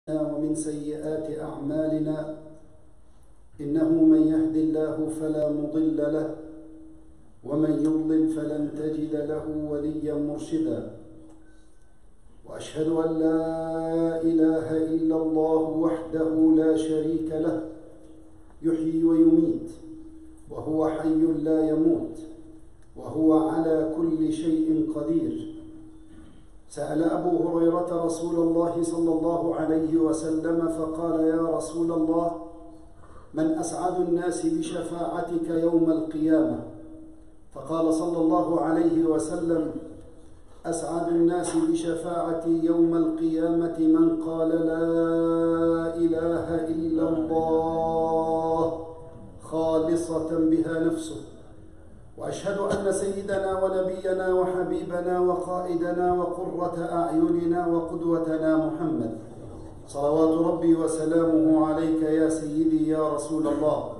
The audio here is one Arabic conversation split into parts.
ومن سيئات أعمالنا إنه من يهد الله فلا مضل له ومن يضلل فلن تجد له وليا مرشدا. وأشهد أن لا إله إلا الله وحده لا شريك له يحيي ويميت وهو حي لا يموت وهو على كل شيء قدير. سأل أبو هريرة رسول الله صلى الله عليه وسلم فقال: يا رسول الله، من أسعد الناس بشفاعتك يوم القيامة؟ فقال صلى الله عليه وسلم: أسعد الناس بشفاعتي يوم القيامة من قال لا إله إلا الله خالصة بها نفسه. وأشهد أن سيدنا ونبينا وحبيبنا وقائدنا وقرة أعيننا وقدوتنا محمد صلوات ربي وسلامه عليك يا سيدي يا رسول الله.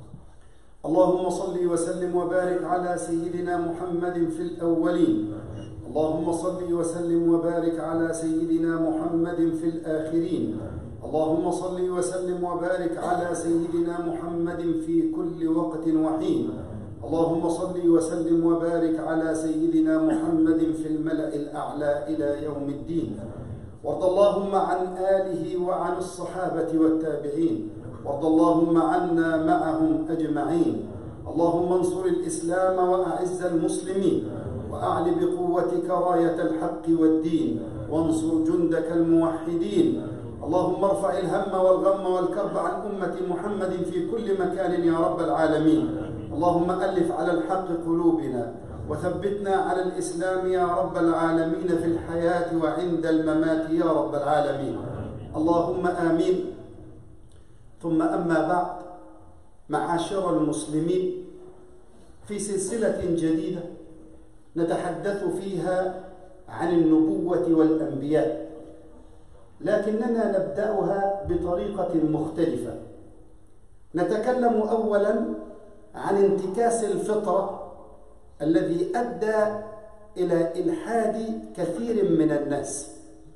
اللهم صل وسلم وبارك على سيدنا محمد في الأولين، اللهم صل وسلم وبارك على سيدنا محمد في الآخرين، اللهم صل وسلم وبارك على سيدنا محمد في كل وقت وحين، اللهم صل وسلم وبارك على سيدنا محمد في الملأ الأعلى إلى يوم الدين. وارض اللهم عن آله وعن الصحابة والتابعين، وارض اللهم عنا معهم أجمعين. اللهم انصر الإسلام وأعز المسلمين، وأعل بقوتك راية الحق والدين، وانصر جندك الموحدين. اللهم ارفع الهم والغم والكرب عن أمة محمد في كل مكان يا رب العالمين. اللهم ألف على الحق قلوبنا وثبتنا على الإسلام يا رب العالمين في الحياة وعند الممات يا رب العالمين. اللهم آمين. ثم أما بعد، معاشر المسلمين، في سلسلة جديدة نتحدث فيها عن النبوة والأنبياء، لكننا نبدأها بطريقة مختلفة. نتكلم أولا عن انتكاس الفطرة الذي أدى إلى إلحاد كثير من الناس،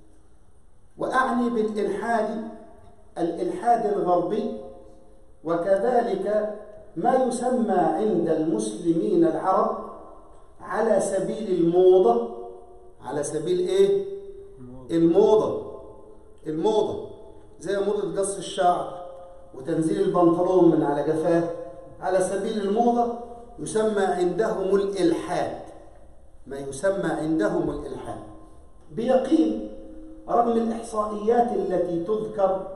وأعني بالإلحاد الإلحاد الغربي، وكذلك ما يسمى عند المسلمين العرب على سبيل الموضة. على سبيل إيه؟ الموضة زي موضة قص الشعر وتنزيل البنطلون من على جفاه، على سبيل الموضة يسمى عندهم الإلحاد، ما يسمى عندهم الإلحاد. بيقين رغم الإحصائيات التي تذكر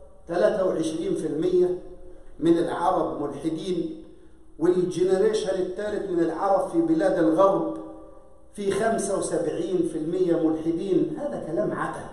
23% من العرب ملحدين، والجنريشن الثالث من العرب في بلاد الغرب في 75% ملحدين، هذا كلام عته.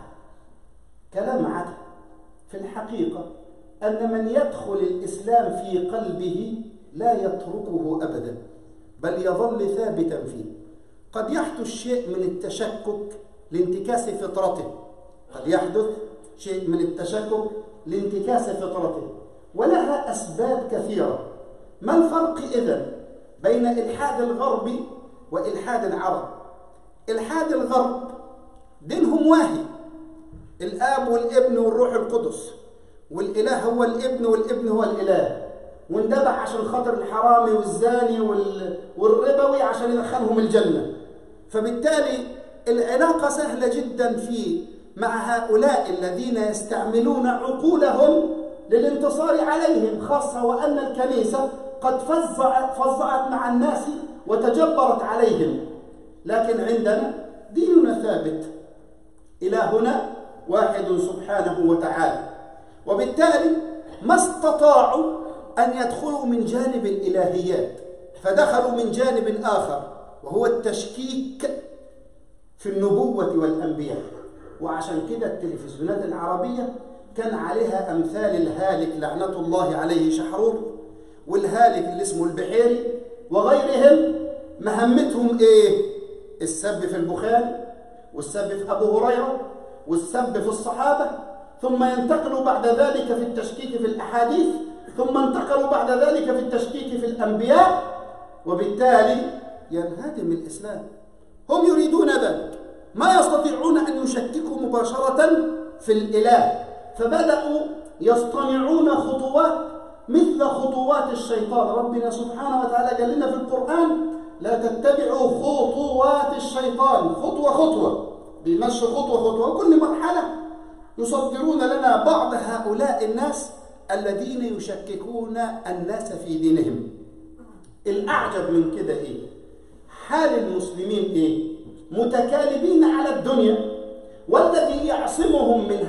في الحقيقة أن من يدخل الإسلام في قلبه لا يتركه أبدا، بل يظل ثابتا فيه. قد يحدث شيء من التشكك لانتكاس فطرته، قد يحدث شيء من التشكك لانتكاس فطرته، ولها أسباب كثيرة. ما الفرق إذن بين إلحاد الغرب وإلحاد العرب؟ إلحاد الغرب دينهم واحد، الآب والابن والروح القدس، والإله هو الابن والابن هو الإله، واندبح عشان خاطر الحرامي والزاني والربوي عشان يدخلهم الجنة. فبالتالي العلاقة سهلة جدا مع هؤلاء الذين يستعملون عقولهم للانتصار عليهم، خاصة وأن الكنيسة قد فظعت مع الناس وتجبرت عليهم. لكن عندنا ديننا ثابت، إلهنا واحد سبحانه وتعالى، وبالتالي ما استطاعوا أن يدخلوا من جانب الإلهيات، فدخلوا من جانب آخر وهو التشكيك في النبوة والأنبياء. وعشان كده التلفزيونات العربية كان عليها أمثال الهالك لعنة الله عليه شحرور، والهالك اللي اسمه البحيري وغيرهم، مهمتهم إيه؟ السب في البخاري، والسب في أبو هريرة، والسب في الصحابة، ثم ينتقلوا بعد ذلك في التشكيك في الأحاديث، ثم انتقلوا بعد ذلك في التشكيك في الأنبياء، وبالتالي ينهدم الإسلام. هم يريدون ذلك، ما يستطيعون أن يشككوا مباشرة في الإله، فبدأوا يصطنعون خطوات مثل خطوات الشيطان. ربنا سبحانه وتعالى قال لنا في القرآن: لا تتبعوا خطوات الشيطان، خطوة خطوة، بيمشوا خطوة خطوة، وكل مرحلة يصدرون لنا بعض هؤلاء الناس الذين يشككون الناس في دينهم. الأعجب من كده إيه؟ حال المسلمين إيه؟ متكالبين على الدنيا، والذي يعصمهم من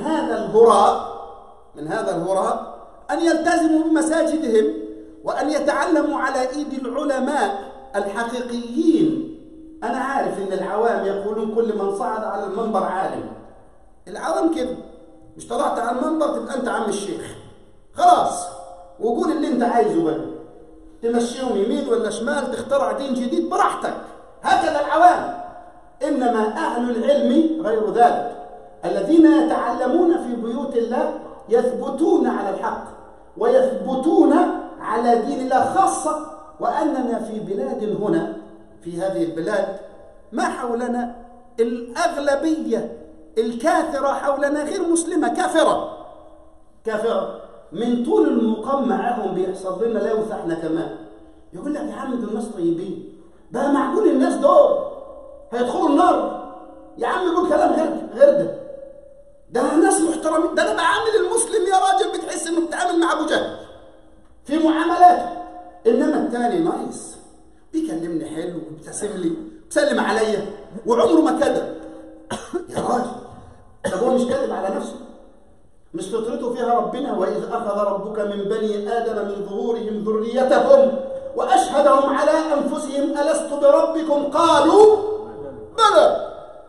هذا الهراء أن يلتزموا بمساجدهم وأن يتعلموا على إيد العلماء الحقيقيين. أنا عارف إن العوام يقولون كل من صعد على المنبر عالم. العوام كده، مش طلعت على المنبر تبقى أنت عم الشيخ خلاص، وقول اللي أنت عايزه بقى، تمشيهم يمين ولا شمال، تخترع دين جديد براحتك. هكذا العوام. إنما أهل العلم غير ذلك، الذين يتعلمون في بيوت الله يثبتون على الحق ويثبتون على دين الله، خاصة وأننا في بلاد هنا، في هذه البلاد ما حولنا الأغلبية الكاثرة حولنا غير مسلمة، كافرة. من طول المقام معهم بيحصل لنا لوث احنا كمان. يقول لك يا عم دول الناس طيبين، بقى معقول الناس دول هيدخلوا النار؟ يا عم يقول كلام غير ده ناس محترمين، ده انا بعامل المسلم يا راجل بتحس انه بتعامل مع ابو جهل في معاملاته، انما الثاني نايس، بيكلمني حلو وبيبتسم لي، بيسلم عليا وعمره ما كذب. يا راجل طب هو مش كذب على نفسه؟ مش فطرته فيها ربنا: وإذ أخذ ربك من بني آدم من ظهورهم ذريتهم وأشهدهم على أنفسهم ألست بربكم قالوا بلى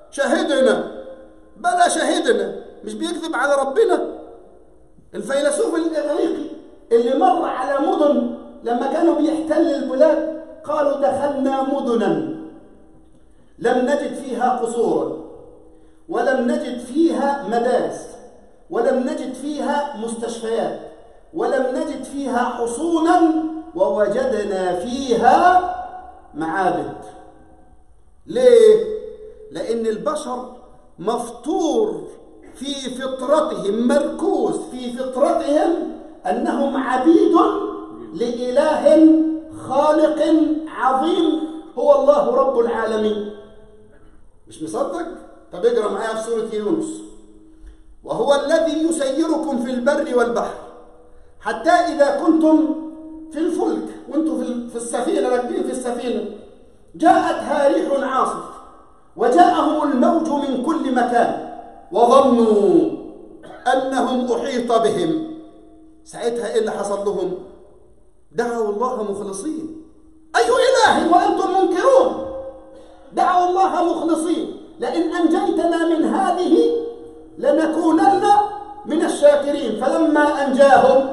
شهدنا. مش بيكذب على ربنا. الفيلسوف الإغريقي اللي مر على مدن لما كانوا بيحتل البلاد قالوا: دخلنا مدنا لم نجد فيها قصورا، ولم نجد فيها مدارس، ولم نجد فيها مستشفيات، ولم نجد فيها حصونا، ووجدنا فيها معابد. ليه؟ لأن البشر مفطور في فطرتهم، مركوز في فطرتهم أنهم عبيد لإله خالق عظيم هو الله رب العالمين. مش مصدق؟ طب اقرأ معايا في سورة يونس: وهو الذي يسيركم في البر والبحر حتى إذا كنتم في الفلك، وانتم في السفينة راكبين في السفينة، جاءتها ريح عاصف وجاءهم الموج من كل مكان وظنوا أنهم أحيط بهم. ساعتها إيه اللي حصل لهم؟ دعوا الله مخلصين. أي إله وأنتم منكرون؟ دعوا الله مخلصين: لئن أنجيتنا من هذه لنكونن من الشاكرين. فلما أنجاهم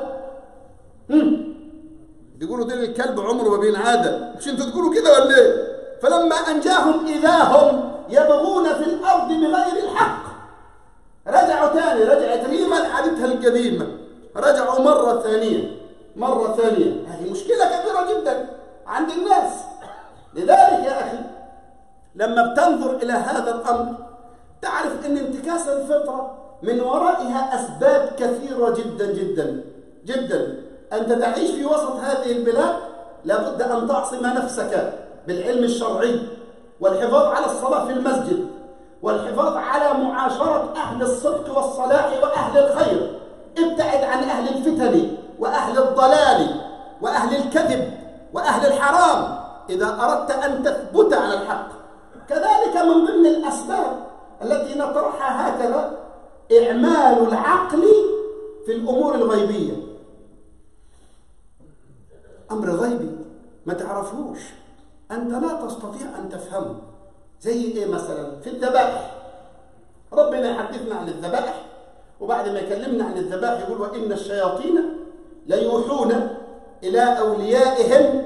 يقولوا دين الكلب عمره ما بينعادل، مش انتوا تقولوا كده ولا ايه؟ فلما أنجاهم إذا هم يبغون في الأرض بغير الحق. رجعوا تاني، رجعت ريما عادتها القديمة، رجعوا مرة ثانية. هذه مشكلة كبيرة جدا عند الناس. لذلك يا أخي لما بتنظر إلى هذا الأمر تعرف أن انتكاس الفطرة من ورائها أسباب كثيرة جدا جدا جدا. أنت تعيش في وسط هذه البلاد لابد أن تعصم نفسك بالعلم الشرعي، والحفاظ على الصلاة في المسجد، والحفاظ على معاشرة أهل الصدق والصلاح وأهل الخير. ابتعد عن أهل الفتن وأهل الضلال وأهل الكذب وأهل الحرام إذا أردت أن تثبت على الحق. كذلك من ضمن الأسباب التي نطرحها هكذا إعمال العقل في الأمور الغيبية. أمر غيبي ما تعرفوش، أنت لا تستطيع أن تفهمه. زي إيه مثلا؟ في الذبائح، ربنا يحدثنا عن الذبائح، وبعد ما يكلمنا عن الذبائح يقول: وإن الشياطين ليوحون إلى أوليائهم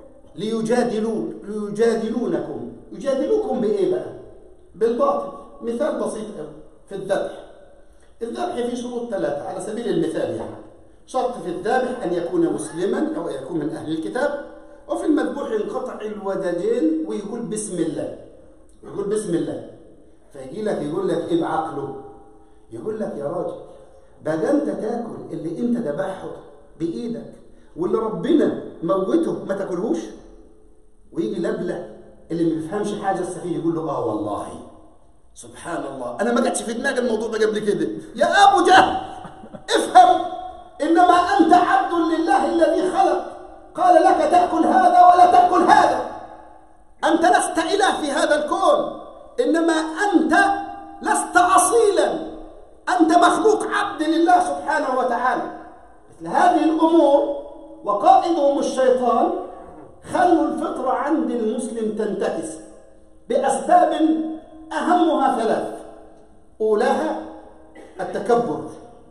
ليجادلونكم. يجادلوكم بإيه بقى؟ بالباطل. مثال بسيط قوي في الذبح. الذبح فيه شروط 3 على سبيل المثال. يعني شرط في الذابح أن يكون مسلما أو يكون من أهل الكتاب، وفي المذبوح ينقطع الودجين ويقول بسم الله، يقول بسم الله. فيجي لك يقول لك إيه بعقله؟ يقول لك يا راجل بقى انت تاكل اللي انت ذبحه بايدك واللي ربنا موته ما تاكلهوش؟ ويجي لبلة اللي ما بيفهمش حاجه السفيه يقول له اه والله سبحان الله انا ما جاتش في دماغي الموضوع ده قبل كده. يا ابو جهل افهم، انما انت عبد لله الذي خلق، قال لك تاكل هذا ولا تاكل هذا. انت لست اله في هذا الكون، انما انت لست اصيلا، انت مخلوق عبد لله سبحانه وتعالى. مثل هذه الامور وقائدهم الشيطان خلوا الفطره عند المسلم تنتكس باسباب اهمها ثلاث. اولاها التكبر،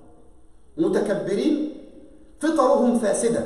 متكبرين فطرهم فاسده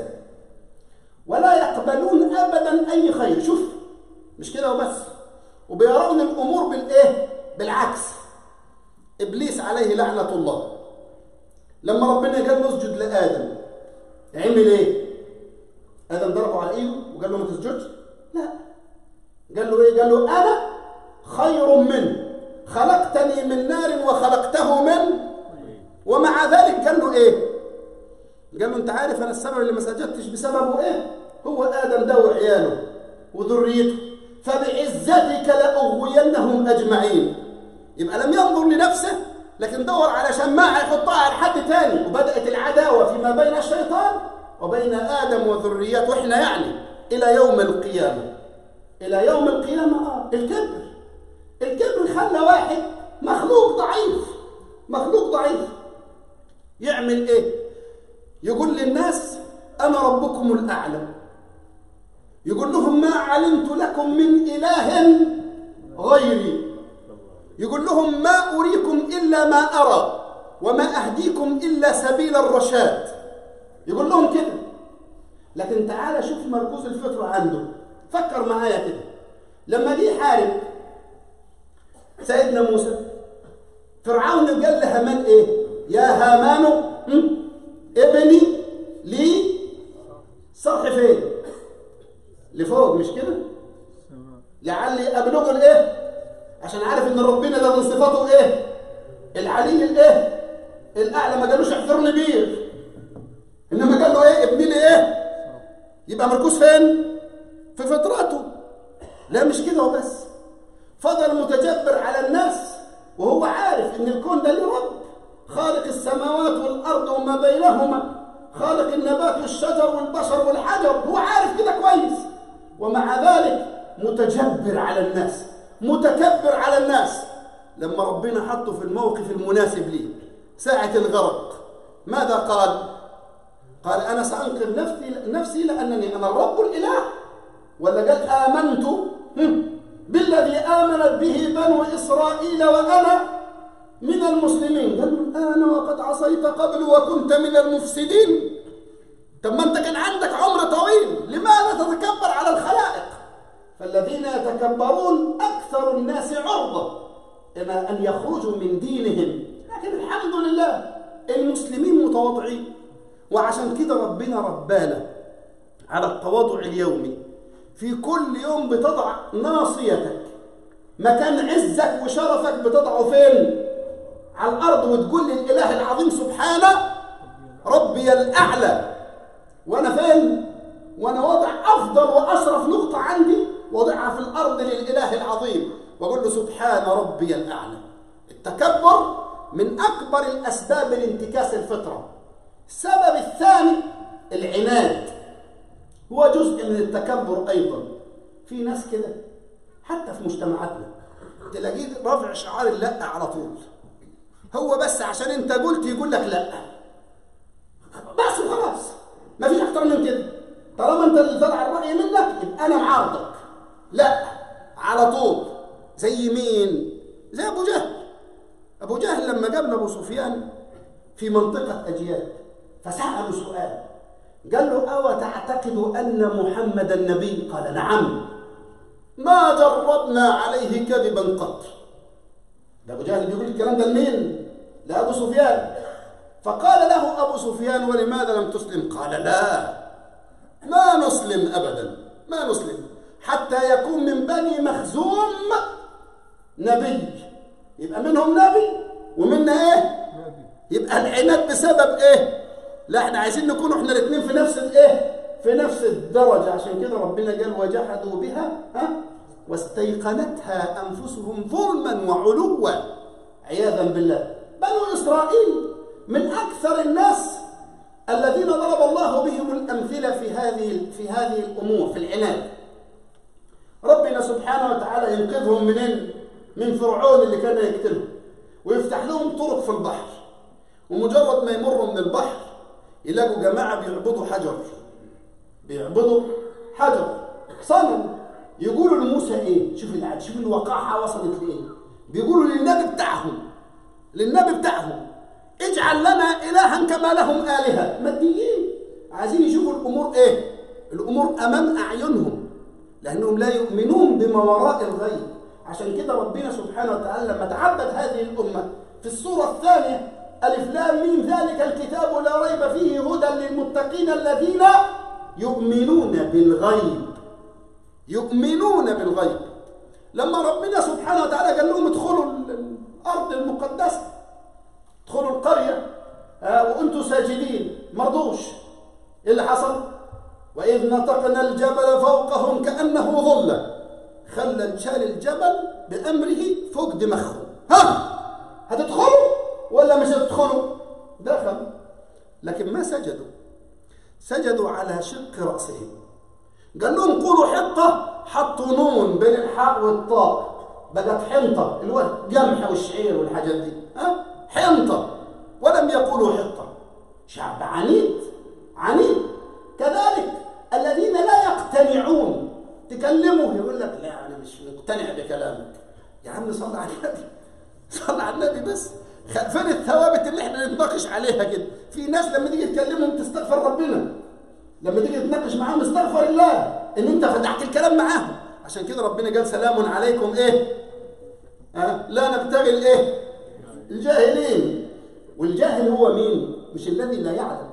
ولا يقبلون ابدا اي خير. شوف مش كده وبس، وبيرون الامور بالايه؟ بالعكس. ابليس عليه لعنه الله لما ربنا قال له اسجد لادم عمل ايه؟ ادم ضربه على ايده وقال له ما تسجدش؟ لا، قال له ايه؟ قال له انا خير منه خلقتني من نار وخلقته من، ومع ذلك قال له ايه؟ قال له انت عارف انا السبب اللي ما سجدتش بسببه ايه؟ هو ادم ده وعياله وذريته، فبعزتك لاغوينهم اجمعين. يبقى لم ينظر لنفسه لكن دور على شماعه يحطها على حد تاني، وبدات العداوه فيما بين الشيطان وبين ادم وذريته، واحنا يعني الى يوم القيامه. الى يوم القيامه. الكبر خلى واحد مخلوق ضعيف يعمل ايه؟ يقول للناس انا ربكم الاعلى، يقول لهم ما علمت لكم من اله غيري، يقول لهم ما اريكم الا ما ارى وما اهديكم الا سبيل الرشاد، يقول لهم كده. لكن تعالى شوف مركوز الفطره عنده. فكر معايا كده، لما جه يحارب سيدنا موسى فرعون قال لهامان ايه؟ يا هامان ابني لي صرح فين؟ لفوق مش كده؟ لعلي ابلغ الايه؟ عشان عارف ان ربنا ده من صفاته ايه؟ العلي الايه؟ الاعلى. ما قالوش احفرني بير، انما قال له ايه؟ ابني لي ايه؟ يبقى مركوز فين؟ في فطرته. لا مش كده وبس، فضل متجبر على الناس وهو عارف ان الكون ده له رب، خالق السماوات والارض وما بينهما، خالق النبات والشجر والبشر والحجر، هو عارف كده كويس، ومع ذلك متجبر على الناس، متكبر على الناس. لما ربنا حطه في الموقف المناسب ليه ساعة الغرق ماذا قال؟ قال أنا سأنقذ نفسي لأنني أنا الرب الإله، ولا قال آمنت بالذي آمنت به بنو إسرائيل وأنا من المسلمين؟ قال أنا وقد عصيت قبل وكنت من المفسدين. طب ما أنت كان عندك عمر طويل، لماذا تتكبر على الخلائق؟ فالذين يتكبرون أكثر الناس عرضة إلى أن يخرجوا من دينهم، لكن الحمد لله المسلمين متواضعين. وعشان كده ربنا ربانا على التواضع اليومي. في كل يوم بتضع ناصيتك، مكان عزك وشرفك بتضعه فين؟ على الأرض، وتقول للإله العظيم سبحانه ربي الأعلى. وأنا فين؟ وأنا وضع أفضل وأشرف نقطة عندي وضعها في الأرض للإله العظيم، وأقول له سبحان ربي الأعلى. التكبر من أكبر الأسباب لانتكاس الفطرة. السبب الثاني العناد، هو جزء من التكبر أيضا. في ناس كده حتى في مجتمعاتنا تلاقيه رافع شعار اللأ على طول، هو بس عشان انت قلت يقول لك لا بس وخلاص، ما فيش اكتر من كده. طالما انت اللي طلع الرأي منك يبقى انا معارضك، لا على طول. زي مين؟ زي ابو جهل. ابو جهل لما قابل ابو سفيان في منطقة أجيال فسأله سؤال، قال له أو تعتقد أن محمد النبي؟ قال نعم، ما جربنا عليه كذبا قط. ده أبو جهل بيقول الكلام ده لمين؟ لأبو سفيان. فقال له أبو سفيان ولماذا لم تسلم؟ قال لا، ما نسلم أبدا، ما نسلم حتى يكون من بني مخزوم نبي، يبقى منهم نبي ومنا إيه؟ يبقى العناد بسبب ايه؟ لا احنا عايزين نكون احنا الاثنين في نفس الايه؟ في نفس الدرجة. عشان كده ربنا قال وجحدوا بها واستيقنتها أنفسهم ظلما وعلوا عياذا بالله. بنو إسرائيل من أكثر الناس الذين ضرب الله بهم الأمثلة في هذه الأمور، في العناد. ربنا سبحانه وتعالى ينقذهم منين؟ من فرعون اللي كان يقتلهم، ويفتح لهم طرق في البحر، ومجرد ما يمروا من البحر يلاقوا جماعة بيعبدوا حجر، بيعبدوا حجر صنم. يقولوا لموسى ايه؟ شوف الوقاحة وصلت لايه. بيقولوا للنبي بتاعهم اجعل لنا إلها كما لهم آلهة. ماديين عايزين يشوفوا الأمور ايه؟ الأمور أمام أعينهم، لأنهم لا يؤمنون بما وراء الغيب. عشان كده ربنا سبحانه وتعالى لما تعبد هذه الأمة في السورة الثانية ألف لام ميم ذلك الكتاب لا ريب فيه هدى للمتقين الذين يؤمنون بالغيب. يؤمنون بالغيب. لما ربنا سبحانه وتعالى قال لهم ادخلوا الأرض المقدسة، ادخلوا القرية وأنتم ساجدين، مرضوش. إيه اللي حصل؟ وإذ نطقنا الجبل فوقهم كأنه ظلة، خلى شال الجبل بأمره فوق دماغهم. هتدخلوا ولا مش هتدخلوا؟ دخلوا، لكن ما سجدوا، سجدوا على شق رأسهم. قال لهم قولوا حطة، حطوا نون بين الحاء والطاء، بقت حنطة، اللي هو القمح والشعير والحاجات دي، حنطة، ولم يقولوا حطة. شعب عنيد عنيد. كذلك الذين لا يقتنعون، تكلمه يقول لك لا أنا مش مقتنع بكلامك. يا عم صل على النبي، صل على النبي بس. فين الثوابت اللي احنا نتناقش عليها كده؟ في ناس لما تيجي تكلمهم تستغفر ربنا، لما تيجي تناقش معاهم استغفر الله ان انت فتحت الكلام معاهم. عشان كده ربنا قال سلام عليكم ايه؟ لا نبتغي الايه؟ الجاهلين. والجاهل هو مين؟ مش الذي لا يعلم.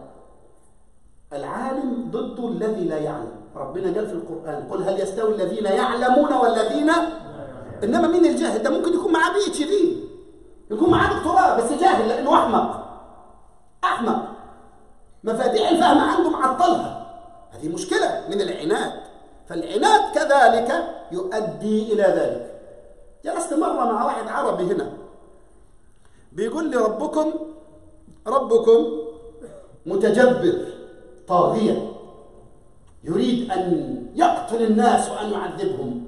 العالم ضد الذي لا يعلم. ربنا قال في القرآن قل هل يستوي الذين يعلمون والذين، انما مين الجاهل؟ ده ممكن يكون معاه PhD، يكون معاه دكتوراه، بس جاهل لانه احمق، مفاتيح الفهم عنده معطلها. هذه مشكلة من العناد. فالعناد كذلك يؤدي إلى ذلك. جلست مرة مع واحد عربي هنا بيقول لي ربكم متجبر طاغية يريد أن يقتل الناس وأن يعذبهم.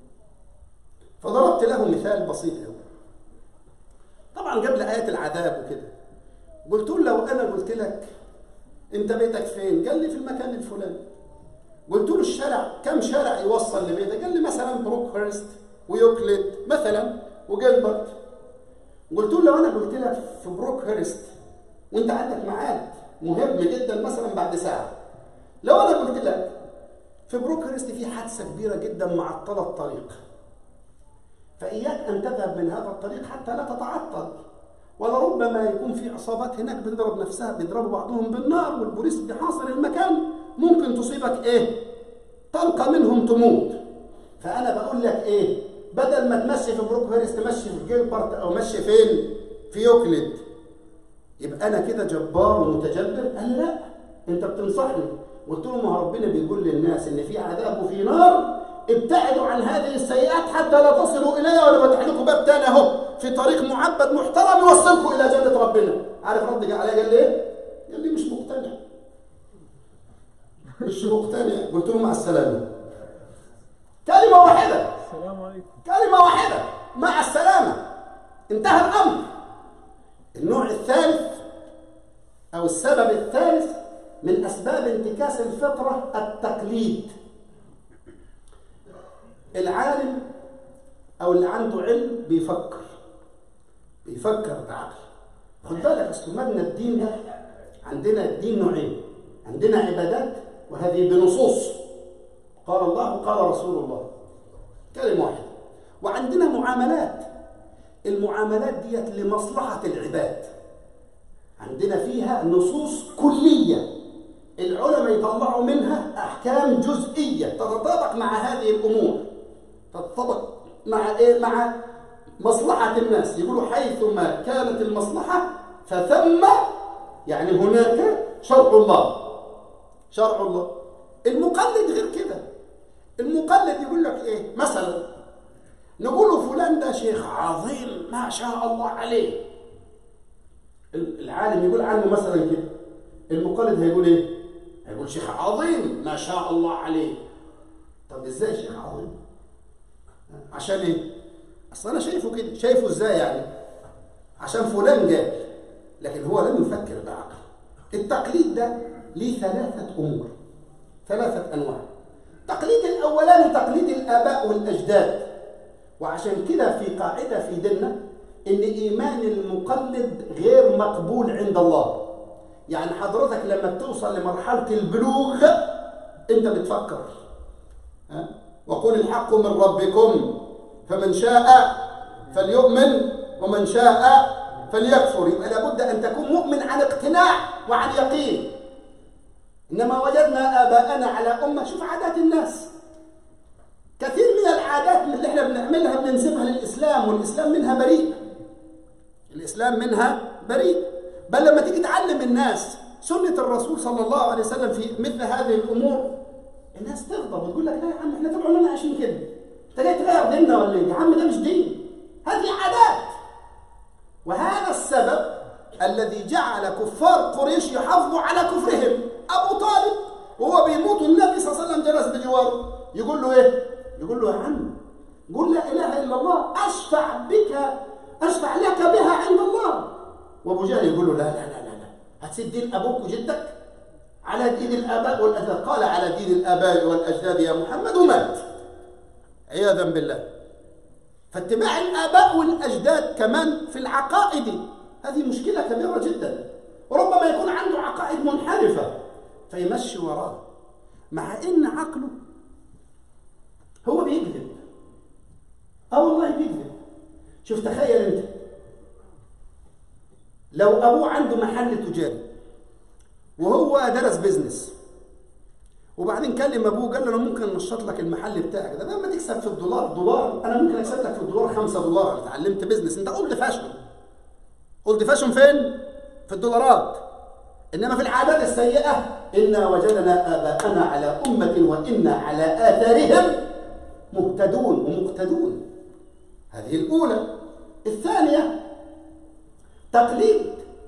فضربت له مثال بسيط قوي، طبعا قبل آيات العذاب وكده. قلت له لو أنا قلت لك أنت بيتك فين؟ قال لي في المكان الفلاني. قلت له الشارع كم شارع يوصل لبيتك؟ قال لي مثلا بروكهرست ويوكليد مثلا وجيلبرت. قلت له لو أنا قلت لك في بروكهرست وأنت عندك ميعاد مهم جدا مثلا بعد ساعة، لو أنا قلت لك في بروكهرست في حادثة كبيرة جدا معطلة الطريق، فإياك أن تذهب من هذا الطريق حتى لا تتعطل، ولربما يكون في عصابات هناك بتضرب نفسها، بيضربوا بعضهم بالنار والبوليس بيحاصر المكان، ممكن تصيبك ايه؟ طلقة منهم تموت. فأنا بقول لك ايه؟ بدل ما تمشي في بروكهرست تمشي في جيلبرت أو مشي فين؟ في يوكليد. يبقى أنا كده جبار ومتجبر؟ قال لا، أنت بتنصحني. قلت له ما ربنا بيقول للناس إن في عذاب وفي نار، ابتعدوا عن هذه السيئات حتى لا تصلوا إليها، ولا فتح لكم باب تاني أهو في طريق معبد محترم يوصلكم إلى جنة ربنا. عارف رد عليه قال لي إيه؟ قال لي مش مقتنع. مش مقتنع. قلت له مع السلامة. كلمة واحدة. السلام عليكم. كلمة واحدة. مع السلامة. انتهى الأمر. النوع الثالث أو السبب الثالث من أسباب انتكاس الفطرة التقليد. العالم أو اللي عنده علم بيفكر بعقل. خد بالك استمرنا الدين ده، عندنا الدين نوعين، عندنا عبادات وهذه بنصوص قال الله وقال رسول الله، كلمة واحدة. وعندنا معاملات، المعاملات ديت لمصلحة العباد، عندنا فيها نصوص كلية العلماء يطلعوا منها أحكام جزئية تتطابق مع هذه الأمور، تتطابق مع إيه؟ مع مصلحة الناس. يقولوا حيثما كانت المصلحة فثم يعني هناك شرع الله. شرع الله. المقلد غير كده. المقلد يقول لك ايه؟ مثلا نقول فلان ده شيخ عظيم ما شاء الله عليه. العالم يقول عنه مثلا كده، المقلد هيقول ايه؟ هيقول شيخ عظيم ما شاء الله عليه. طب ازاي شيخ عظيم؟ عشان ايه؟ اصل انا شايفه كده. شايفه ازاي يعني؟ عشان فلان قال، لكن هو لم يفكر بعقل. التقليد ده ليه ثلاثة امور، ثلاثة انواع. التقليد الاولاني تقليد الاباء والاجداد، وعشان كده في قاعدة في ديننا ان ايمان المقلد غير مقبول عند الله. يعني حضرتك لما بتوصل لمرحلة البلوغ انت بتفكر، وقل الحق من ربكم فمن شاء فليؤمن ومن شاء فليكفر. يبقى لابد ان تكون مؤمن عن اقتناع وعن يقين. انما وجدنا اباءنا على امه. شوف عادات الناس، كثير من العادات من اللي احنا بنعملها بننسبها للاسلام، والاسلام منها بريء. الاسلام منها بريء. بل لما تيجي تعلم الناس سنه الرسول صلى الله عليه وسلم في مثل هذه الامور، الناس تغضب وتقول لك لا يا عم احنا طول عمرنا عايشين كده، انت جاي تغير ديننا ولا ايه؟ يا عم ده مش دين، هذه عادات. وهذا السبب الذي جعل كفار قريش يحافظوا على كفرهم. ابو طالب وهو بيموت النبي صلى الله عليه وسلم جلس بجواره، يقول له ايه؟ يقول له يا عم قل لا اله الا الله اشفع لك بها عند الله. وابو جهل يقول له لا لا لا لا لا، هتسيب دين ابوك وجدك على دين الآباء والأجداد؟ قال على دين الآباء والأجداد يا محمد، ومات عياذا بالله. فاتباع الآباء والأجداد كمان في العقائد هذه مشكلة كبيرة جدا. وربما يكون عنده عقائد منحرفة فيمشي وراه، مع إن عقله هو بيكذب. والله بيكذب. شوف تخيل أنت لو أبوه عنده محل تجاري وهو درس بيزنس، وبعدين كلم ابوه قال له انا ممكن انشط لك المحل بتاعك ده لما تكسب في الدولار انا ممكن اكسب لك في الدولار $5. اتعلمت بيزنس، انت اولد فاشن. اولد فاشن فين؟ في الدولارات. انما في العادات السيئه انا وجدنا اباءنا على امه وانا على اثارهم مهتدون ومقتدون. هذه الاولى. الثانيه تقليد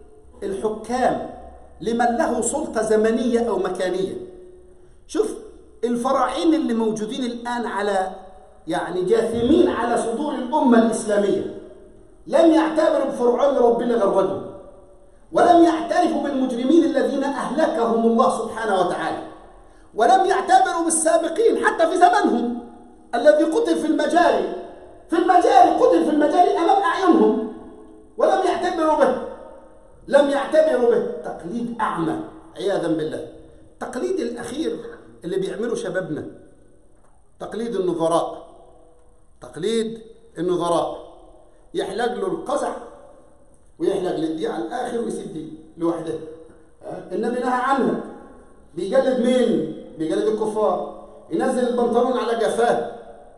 الحكام لمن له سلطة زمنية أو مكانية. شوف الفراعين اللي موجودين الآن على يعني جاثمين على صدور الأمة الإسلامية لم يعتبروا بفرعون ربنا غير رجل، ولم يعترفوا بالمجرمين الذين أهلكهم الله سبحانه وتعالى، ولم يعتبروا بالسابقين حتى في زمنهم الذي قتل في المجاري قتل في المجاري أمام أعينهم ولم يعتبروا به. لم يعتبروا به. تقليد أعمى عياذا بالله. تقليد الأخير اللي بيعمله شبابنا تقليد النظراء. تقليد النظراء، يحلق له القزع ويحلق للدي على الآخر ويسيب دي لوحده. النبي نهى عنها. بيجلد مين؟ بيجلد الكفار. ينزل البنطلون على جفاه.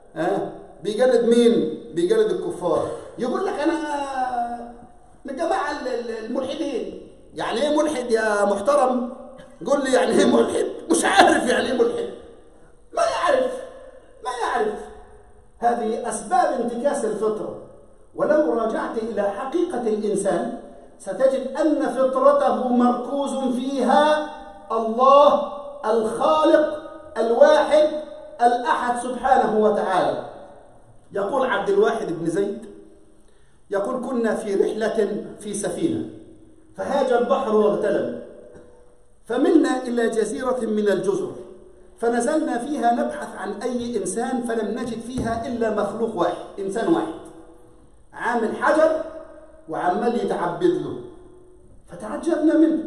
بيجلد مين؟ بيجلد الكفار. يقول لك أنا من جماعة الملحدين. يعني ايه ملحد يا محترم؟ قول لي يعني ايه ملحد؟ مش عارف يعني ايه ملحد. ما يعرف. هذه أسباب انتكاس الفطرة. ولو راجعت إلى حقيقة الإنسان ستجد أن فطرته مركوز فيها الله الخالق الواحد الأحد سبحانه وتعالى. يقول عبد الواحد بن زيد، يقول كنا في رحلة في سفينة فهاج البحر واغتلم، فملنا إلى جزيرة من الجزر فنزلنا فيها نبحث عن أي إنسان فلم نجد فيها إلا مخلوق واحد، إنسان واحد عامل حجر وعمال يتعبد له. فتعجبنا منه.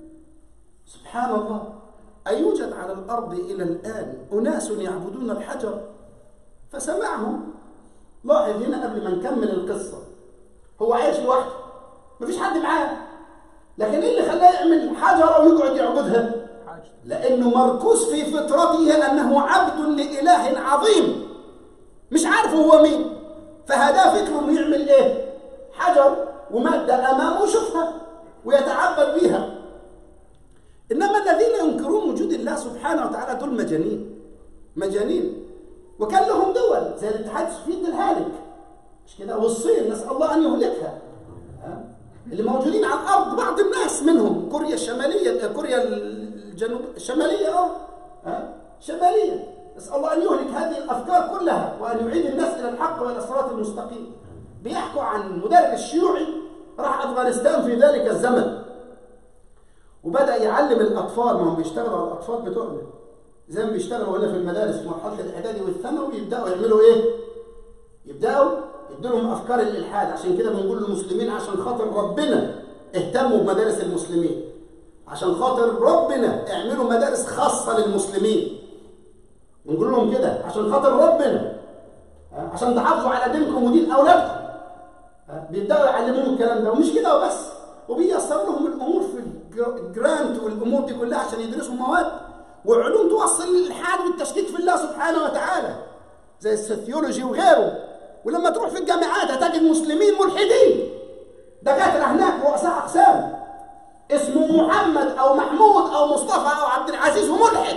سبحان الله، أيوجد على الأرض إلى الآن أناس يعبدون الحجر؟ فسمعهم. لاحظ هنا قبل ما نكمل القصة، هو عايش لوحده مفيش حد معاه، لكن ايه اللي خلاه يعمل حجره ويقعد يعبدها؟ لانه مركوز في فطرته انه عبد لاله عظيم مش عارف هو مين، فهذا فكره انه يعمل ايه؟ حجر وماده امامه وشوفها. ويتعبد بها. إنما الذين ينكرون وجود الله سبحانه وتعالى دول مجانين. وكان لهم دول زي الاتحاد السوفيتي الهالك، مش كده؟ والصين نسأل الله أن يهلكها، اللي موجودين على الأرض بعض الناس منهم، كوريا الشمالية، كوريا الشمالية شمالية، نسأل الله أن يهلك هذه الأفكار كلها وأن يعيد الناس إلى الحق وإلى الصراط المستقيم. بيحكوا عن مدرس شيوعي راح أفغانستان في ذلك الزمن وبدأ يعلم الأطفال، ما هم بيشتغلوا على الأطفال بتوعنا زي ما بيشتغلوا هنا في المدارس في مرحلة الإعدادي والثانوي، يبدأوا يعملوا إيه؟ يبدأوا يدولهم أفكار الإلحاد. عشان كده بنقول للمسلمين عشان خاطر ربنا اهتموا بمدارس المسلمين، عشان خاطر ربنا اعملوا مدارس خاصة للمسلمين. بنقول لهم كده عشان خاطر ربنا، عشان تحافظوا على دينكم ودين أولادكم. بيبدأوا يعلموهم الكلام ده، ومش كده وبس، وبييسروا لهم الأمور في الجرانت والأمور دي كلها عشان يدرسوا مواد وعلوم توصل للإلحاد والتشكيك في الله سبحانه وتعالى زي السوسيولوجي وغيره. ولما تروح في الجامعات هتجد مسلمين ملحدين، دكاترة هناك رؤساء أقسام اسمه محمد أو محمود أو مصطفى أو عبد العزيز وملحد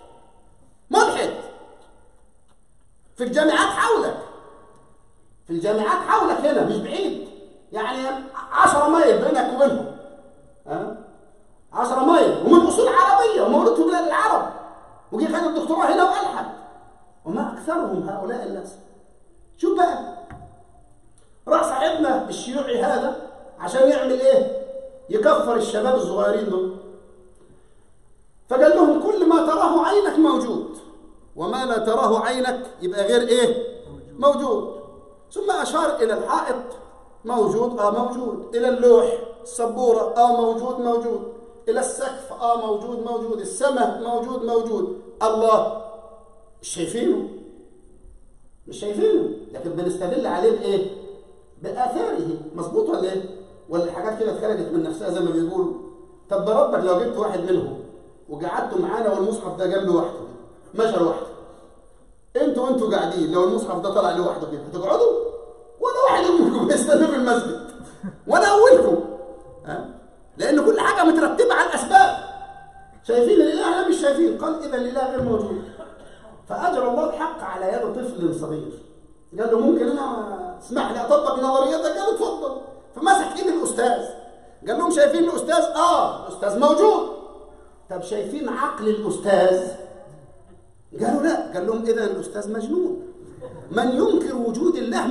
في الجامعات حولك، في الجامعات حولك هنا مش بعيد، يعني 10 مايل بينك وبينهم، 10 مايل، ومن أصول عربية ومولود في بلاد العرب، وجي خد الدكتوراه هنا وألحد. وما أكثرهم هؤلاء الناس. شوف بقى، راح صاحبنا الشيوعي هذا عشان يعمل إيه؟ يكفر الشباب الصغيرين دول. فقال لهم كل ما تراه عينك موجود، وما لا تراه عينك يبقى غير إيه؟ موجود. ثم أشار إلى الحائط، موجود، موجود. إلى اللوح، السبورة، موجود. إلى السقف، موجود. السماء، موجود. الله مش شايفينه، لكن بنستدل عليه بإيه؟ بآثاره. مظبوط ولا إيه؟ ولا الحاجات كده اتخلقت من نفسها زي ما بيقولوا؟ طب بربك لو جبت واحد منهم وقعدتوا معانا والمصحف ده جنب لوحده مشى لوحده، انتوا قاعدين، لو المصحف ده طلع لوحده كده هتقعدوا؟ ولا واحد منكم يستنى في المسجد ولا أولكم، لأن كل حاجة مترتبة على الأسباب. شايفين الإله؟ لا مش شايفين. قال إذا الإله غير موجود. فأجر الله الحق على يد طفل صغير، قال له ممكن أنا اسمح لي أطبق نظريتك؟ قال اتفضل. فمسك إيد الأستاذ، قال لهم شايفين الأستاذ؟ الأستاذ موجود. طب شايفين عقل الأستاذ؟ قالوا لا. قال لهم إذا الأستاذ مجنون. من ينكر وجود الله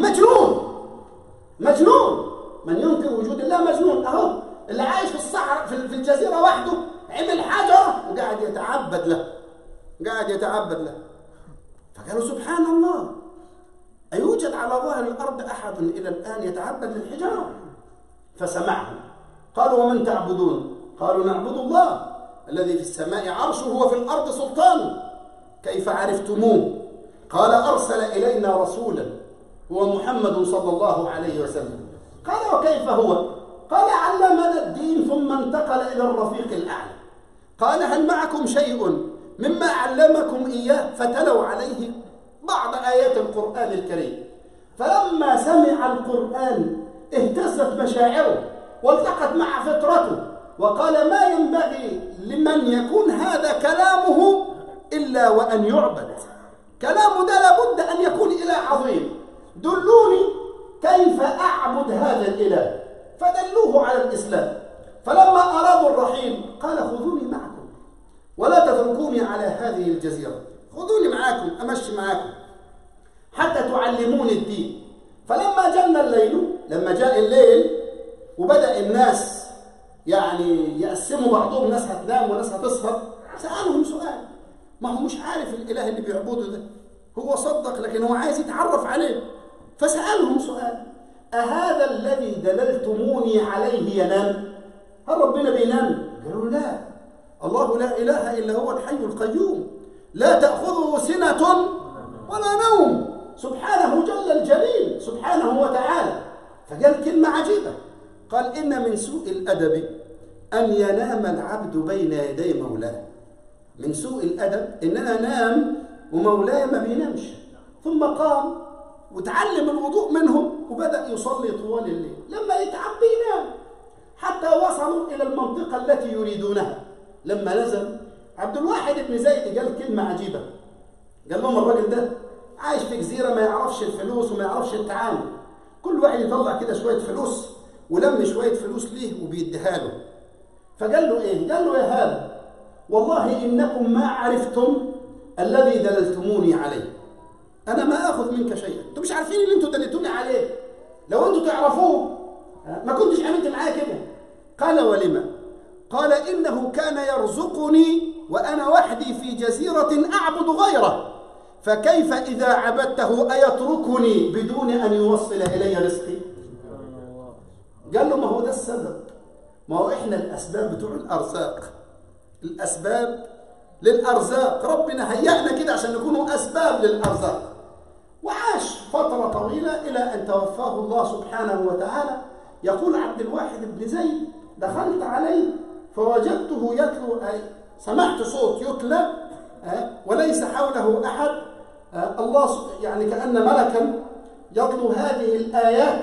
مجنون. من ينكر وجود الله مجنون. أهو اللي عايش في الصحراء في الجزيرة وحده عمل حجرة وقاعد يتعبد له. فقالوا سبحان الله، أيوجد على ظهر الأرض أحد إلى الآن يتعبد للحجارة؟ فسمعهم. قالوا ومن تعبدون؟ قالوا نعبد الله الذي في السماء عرشه وفي الأرض سلطانه. كيف عرفتموه؟ قال أرسل إلينا رسولا هو محمد صلى الله عليه وسلم. قال وكيف هو؟ قال علمنا الدين ثم انتقل إلى الرفيق الأعلى. قال هل معكم شيء مما علمكم إياه؟ فتلوا عليه بعض آيات القرآن الكريم. فلما سمع القرآن اهتزت مشاعره والتقت مع فطرته، وقال ما ينبغي لمن يكون هذا كلامه إلا وأن يعبد. كلامه ده لابد أن يكون إله عظيم، دلوني كيف أعبد هذا الإله. فدلوه على الإسلام. فلما أرادوا الرحيل قال خذوني معكم ولا تتركوني على هذه الجزيرة، خذوني معاكم أمشي معاكم حتى تعلموني الدين. فلما جن الليل، لما جاء الليل وبدأ الناس يعني يقسموا بعضهم، ناس هتنام وناس هتسهر، سألهم سؤال. ما هو مش عارف الإله اللي بيعبده ده، هو صدق لكن هو عايز يتعرف عليه. فسألهم سؤال: أهذا الذي دللتموني عليه ينام؟ هل ربنا بينام؟ قالوا لا، الله لا إله إلا هو الحي القيوم لا تأخذه سنة ولا نوم، سبحانه جل الجليل سبحانه وتعالى. فقال كلمة عجيبة، قال إن من سوء الأدب أن ينام العبد بين يدي مولاه. من سوء الأدب إن أنا أنام ومولاي ما بينامش. ثم قام وتعلم الوضوء منهم وبدأ يصلي طوال الليل، لما يتعب بينام. حتى وصلوا إلى المنطقة التي يريدونها. لما نزل عبد الواحد بن زيد قال كلمة عجيبة، قال لهم الراجل ده عايش في جزيرة ما يعرفش الفلوس وما يعرفش التعامل، كل واحد يطلع كده شوية فلوس ولم شوية فلوس ليه وبيديها له. فقال له إيه؟ قال له يا هذا والله إنكم ما عرفتم الذي دللتموني عليه، أنا ما آخذ منك شيئا، أنتم مش عارفين اللي أنتم دللتوني عليه، لو أنتم تعرفوه ما كنتش عملت معاه كده. قال ولما؟ قال إنه كان يرزقني وأنا وحدي في جزيرة أعبد غيره، فكيف إذا عبدته أيتركني بدون أن يوصل إلي رزقي؟ قال له ما هو ده السبب، ما هو إحنا الأسباب بتوع الأرزاق، الأسباب للأرزاق، ربنا هيأنا كده عشان نكونوا أسباب للأرزاق. وعاش فترة طويلة إلى أن توفاه الله سبحانه وتعالى. يقول عبد الواحد بن زيد دخلت عليه فوجدته يتلو، سمعت صوت يتلى وليس حوله أحد، الله يعني كأن ملكا يتلو هذه الآيات: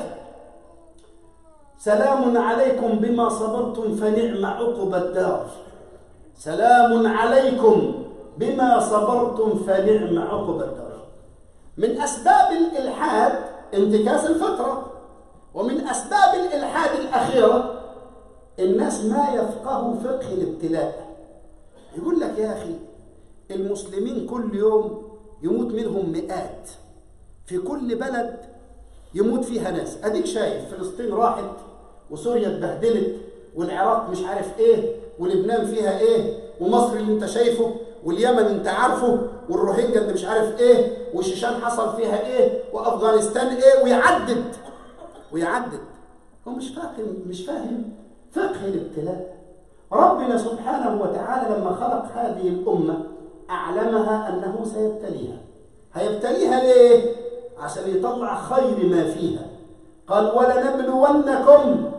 سلام عليكم بما صبرتم فنعم عقبى الدار، سلام عليكم بما صبرتم فنعم عقبى الدار. من أسباب الإلحاد انتكاس الفطرة، ومن أسباب الإلحاد الأخيرة الناس ما يفقهوا فقه الابتلاء. يقول لك يا أخي المسلمين كل يوم يموت منهم مئات، في كل بلد يموت فيها ناس، أديك شايف فلسطين راحت وسوريا اتبهدلت والعراق مش عارف إيه ولبنان فيها إيه ومصر اللي أنت شايفه واليمن أنت عارفه والروهينجا اللي مش عارف إيه والشيشان حصل فيها إيه وأفغانستان إيه، ويعدد. هو مش فاهم فقه الابتلاء. ربنا سبحانه وتعالى لما خلق هذه الأمة أعلمها أنه سيبتليها. هيبتليها ليه؟ عشان يطلع خير ما فيها. قال ولنبلونكم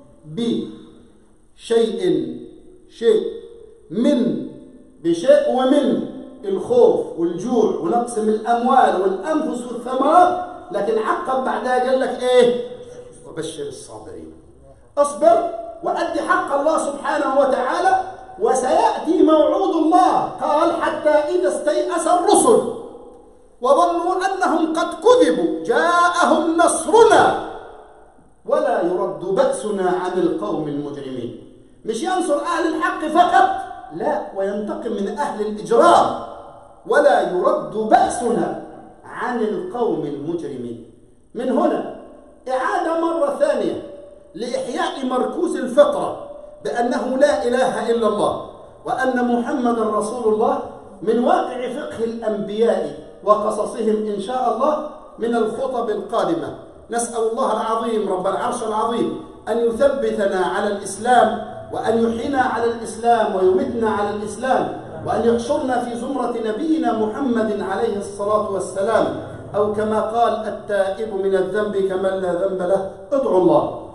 بشيء ومن الخوف والجوع ونقص من الأموال والأنفس والثمرات، لكن عقب بعدها قال لك إيه؟ وبشر الصابرين. اصبر وأدي حق الله سبحانه وتعالى وسيأتي موعود الله. قال حتى إذا استيأس الرسل وظنوا أنهم قد كذبوا جاءهم نصرنا ولا يرد بأسنا عن القوم المجرمين. مش ينصر أهل الحق فقط، لا، وينتقم من أهل الإجرام. ولا يرد بأسنا عن القوم المجرمين. من هنا إعادة مرة ثانية لإحياء مركوز الفطرة بأنه لا إله إلا الله وأن محمد رسول الله من واقع فقه الأنبياء وقصصهم إن شاء الله من الخطب القادمة. نسأل الله العظيم رب العرش العظيم أن يثبتنا على الإسلام وأن يحيينا على الإسلام ويمتنا على الإسلام وأن يحشرنا في زمرة نبينا محمد عليه الصلاة والسلام، أو كما قال التائب من الذنب كمن لا ذنب له. ادعوا الله.